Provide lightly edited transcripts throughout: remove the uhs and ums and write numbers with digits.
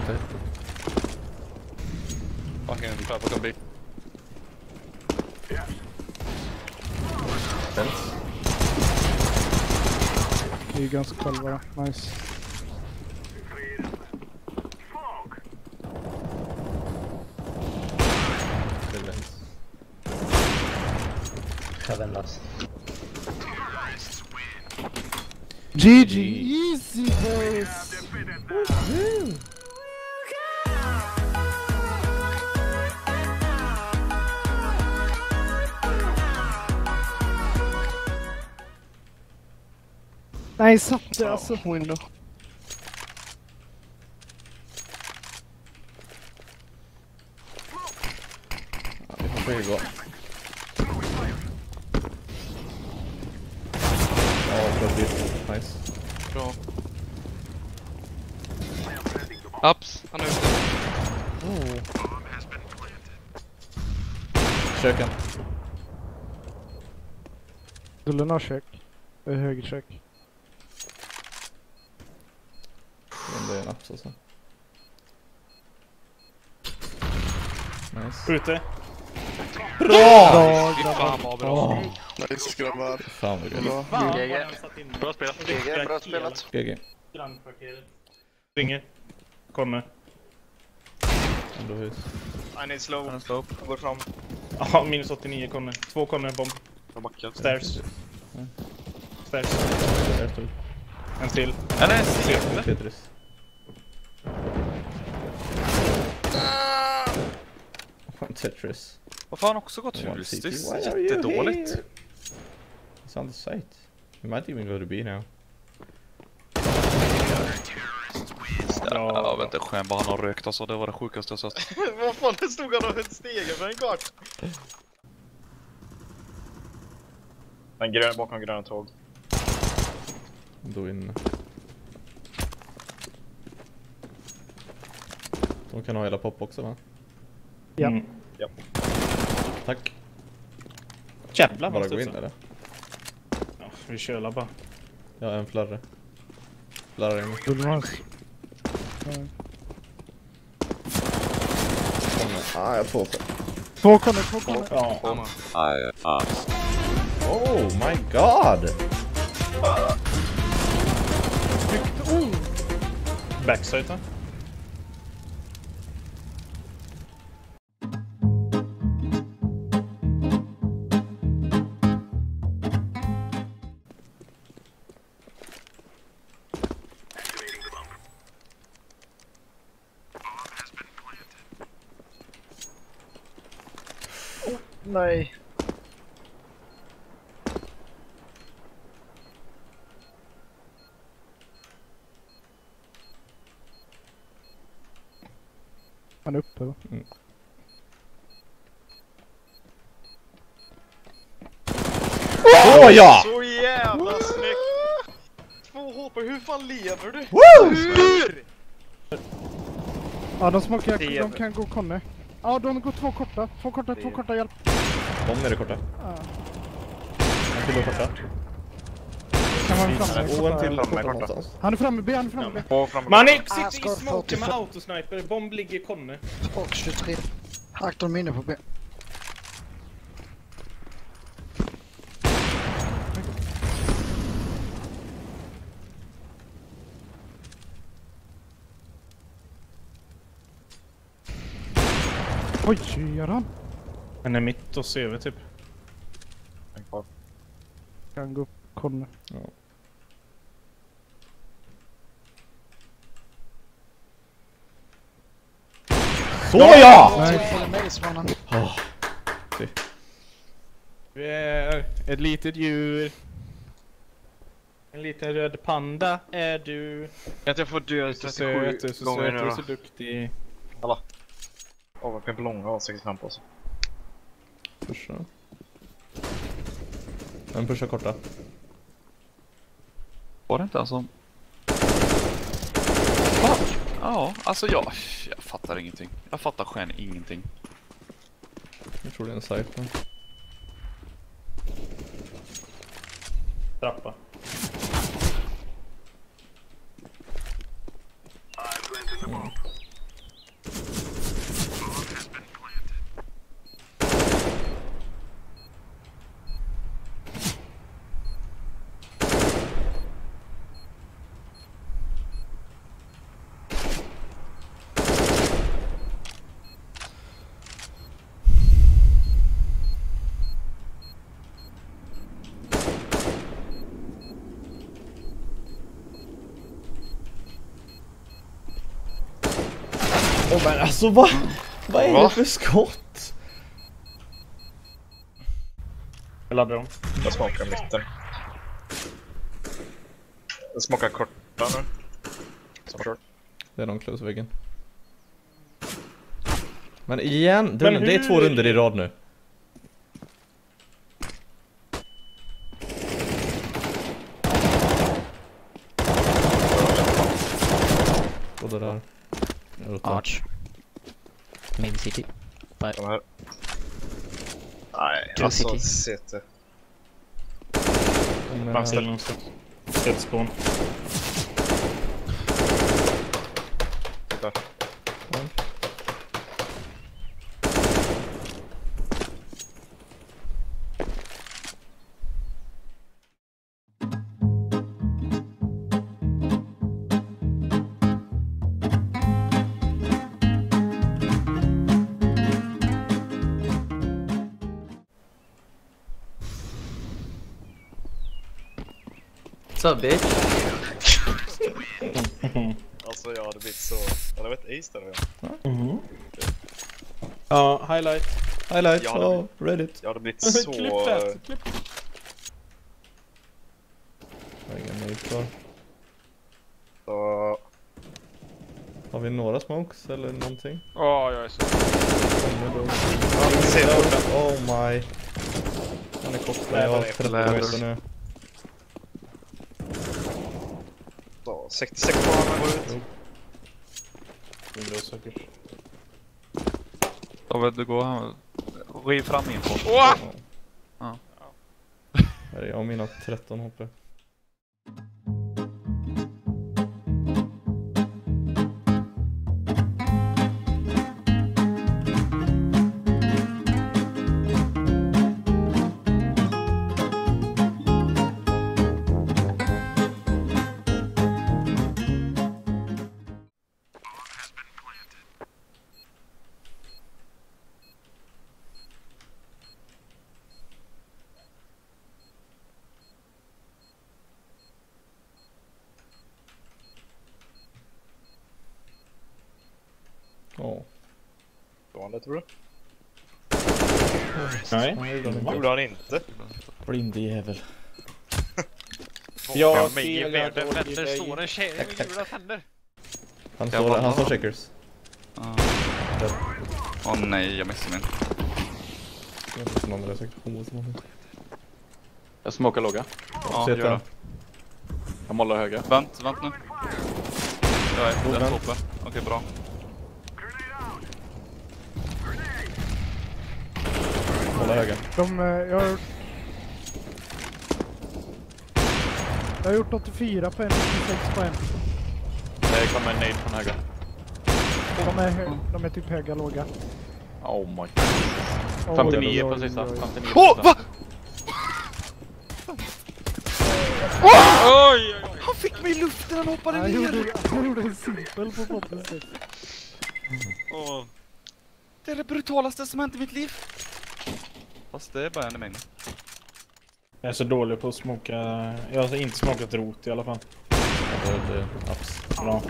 inte. Fucking purple can be. Fence. Det är ju ganska själva. Nice. Heaven last. GG! Easy boys! Woo! Nej, satt det alltså. Window. Ja, vi får ju gå. Ja, bra bit. Nice. Bra. Ups, han är ute. Oh. Köken. Dullen har kök. Höger kök. Men det är en ups alltså. Nice. Ute. Bra! Fy fan vad bra. Nice grabbar. Fan vad gött. Bra spelat. GG, bra spelat. GG. Grannparkeret. Ringer. Kommer. Ändå hus. I need slow. Han är slow. Går fram. Ja, minus 89 kommer. 2 kommer, bomb. Jag backar. Stairs. Stairs. Där stod. En till. Eller Tetris. Tetris. vad fan också gått One hus? city. Det Why är are you jättedåligt. here? It's on the site. We might even go to B now. Ja, vet inte, skän bara han har rökt alltså, det var det sjukaste jag sett. Vad fan, det stod han och höll stegen för en kvart. En grön bakom gröna tåg. Då in. De kan ha hela pop också va? Ja. Mm. Tack. Jävlar Bara vad gå in studsar. eller? Ja, vi kölar bara. Ja, en flarre. Flarre in. Dullen har... Ah, jag får. Två kommer. Ja. Oh my god! Backside då. Nej. Han är uppe va? Åh ja! Så jävla snyggt. 2 HP, hur fan lever du? Woo! Hur? Ja, de smakar. De kan gå konne. Ja, de går två korta, hjälp. De är det korta. Ja. Han till korta. Kan man framme? Och en till korta. någonstans. Han är framme, han är framme. På fram. Man sitter i smoken med autosniper. Bomb ligger konne. Och 23. Aktor minne på B. Oj, gör han? Han är mitt och CV typ. Kan gå upp konne. Ja. Så ja! Nej. Vi är ett litet djur. En liten röd panda är du. Att jag får dö Så 37 söt, du är så gånger söt, nu du är då. så duktig. AWP på långa och 65 på sig. Pusha. En pusha korta. Var det inte alltså? Fuck! Ja, alltså jag fattar ingenting. Jag fattar skän ingenting. Jag tror det är en site. Men... Trappa. Åh men alltså vad är det för skott? Jag laddar dem. Jag smakar mitten. Jag smakar korta nu. Som kört. Det är någon close väggen. Men igen, det är 2 runder i rad nu. Och det där. Arch. Main city. De här. Nej, True alltså city. CT. Framställ någonstans. Ett spawn. Titta. Så bitch. Alltså jag hade blivit så... Jag hade varit ace där. Ja, highlight. Highlights, Jag hade Reddit. Jag hade blivit så... Klipp det. Klipp. Jag har ingen nade kvar. Så... Har vi några smokes eller någonting? Ja, jag är så. Oh my. Han är kortare, jag har 30 meter nu. Så, 66 på honom går ut. Windows säkert. David, du går här. Riv fram info. Ja. Ja. Här är jag och mina 13 HP. Ja. Vanligt tror du? Nej. Vad gjorde han inte? Blind jävel. Jag Vänster står en tjej med gula tänder. Han står checkers. Åh nej, jag missade min. Någon är säkert homo som har. Jag smokar låga. Ja, Sätt gör det. den. Jag målar höga. Vänt nu. Jag är den toppen. Okej, bra. Hålla höga. Jag har gjort 84 på en, 86 på en. Det kommer en nade från höga. De är typ höga, låga. Oh my god. Oj, 59 oj, på sista. oj. 59 Åh, va? Oj! Han fick mig i luften, han hoppade Han gjorde en simpel på botten. Det är det brutalaste som hänt i mitt liv. Fast det är bara en i mängden. Jag är så dålig på att smoka. Jag har inte smokat rot i alla fall. Det är ups. Bra.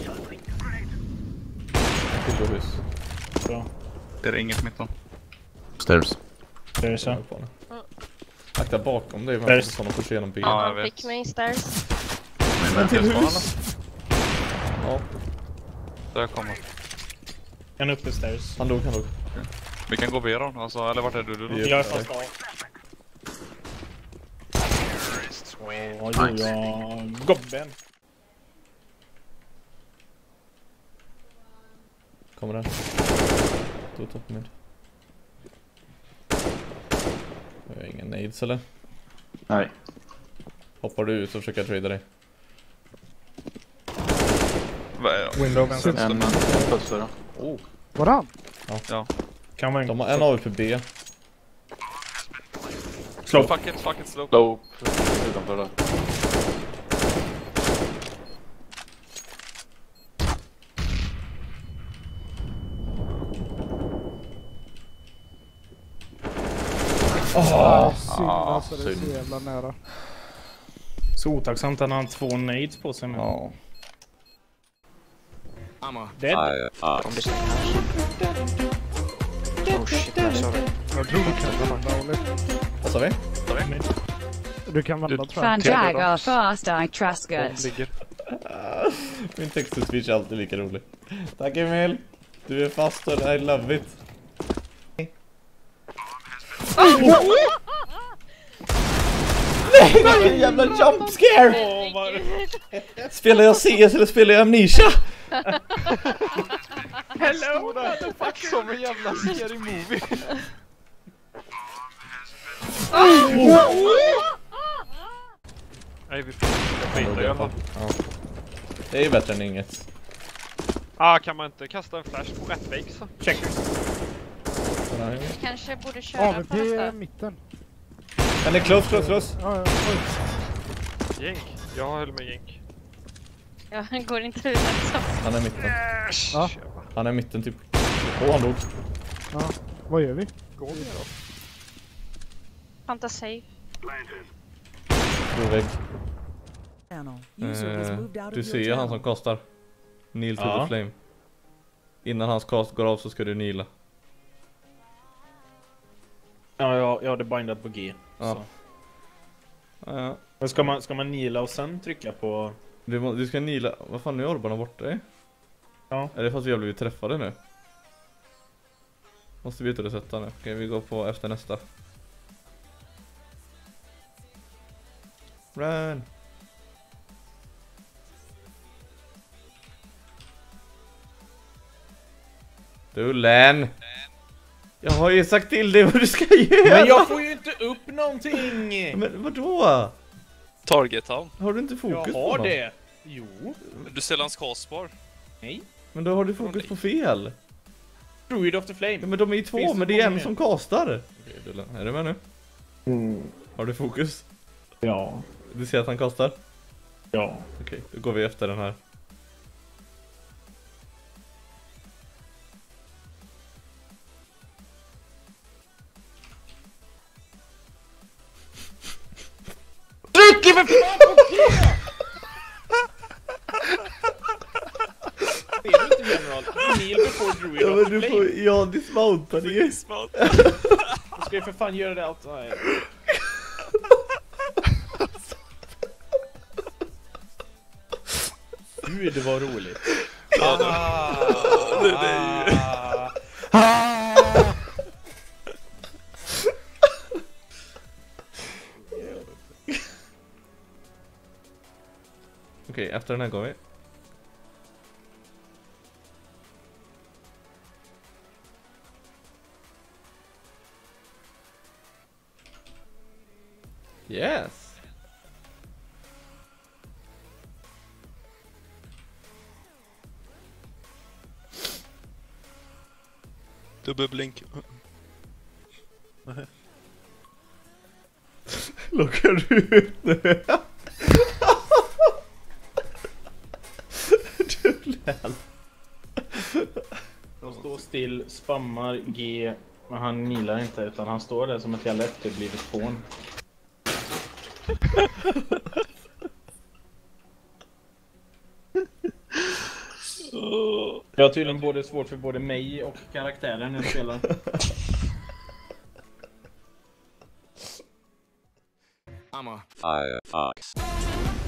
Till hus. Bra. Det är inget mitton. Stairs. Det är så. Akta bakom dig, Stairs. så de får igenom bilen. Ja, jag vet. Fick mig stairs. Men till hus! Ja, Där kommer. En uppe stairs. han dog. Vi kan gå B då, alltså, eller vart är du då? Jag är fast av. Oj, gobben. Kommer den. Då topp med. Jag har ingen nades eller? Nej. Hoppar du ut och försöker trada dig? Window vänster. En pussare. Oh. Var han? Ja. Kan vara De har en AWP B. Slå. Fuck it, slow. Low. Utanför där. Synd alltså, det är så synd. jävla nära. Så otacksamt att han har 2 nades på sig. Men... Ja. Dead. Om det stänger här. Oh shit, jag sa det. Jag tror du kan vända, Olle. Vad sa vi? Du kan vända, tror jag. Fanjaga fast I traskas. Min text-to-speech är alltid lika rolig. Tack Emil. Du är fast och I love it. Nej, vilken jävla jump scare! Spelar jag CS eller spelar jag Amnesia? Hello, motherfucker! Som en jävla scary movie. Nej, vi skiter i alla fall. Det är ju bättre än inget. Kan man inte kasta en flash på rätt vägg så? Check. Kanske borde köra AVP på nästa. mitten. Han är close. Ja, oj. Jänk. Jag höll med jänk. Ja, han går inte ut alltså. Han är mitten. Ja. Han är mitten typ. Han dog. Ja, vad gör vi? Går vi då? Fantasi. Stor vägg. Du ser ju han som kastar. Kneel to the flame. Innan hans cast går av så ska du nila. Ja, jag hade bindat på G. Ja. Så. Ja. Men ska man nila och sen trycka på... Du ska nila. Vad fan, nu är orbarna borta? Ja. Är det för att vi har blivit träffade nu? Måste vi ut och sätta nu. Okej, vi går på efter nästa. Run! Dullen! Jag har ju sagt till dig vad du ska göra! Men jag får ju inte upp någonting! Men vadå? Target han. Har du inte fokus Jag på har honom? det! Jo. Du ställer hans castbar. Nej. Men då har du fokus på fel. Druid of the Flame. Ja, men de är ju två, Finns det men det är en många? som kastar. Okej, Dullen, är du med nu? Har du fokus? Ja. Du ser att han kastar? Ja. Okej, då går vi efter den här. Tryck för fan på G! Det är du inte general. Kneel before Druid of the Flame. Ja, dismountar ju. Du ska ju för fan göra det outside. Gud, det var roligt. Ja, det är ju... Okej, efter den här går vi. Yes. Dubbelblink. Lockar du ut nu? Han står still, spammar G, men han nilar inte utan han står där som ett jävla efterblivet fån. Jag har tydligen både svårt för både mig och karaktären när jag spelar. I'm a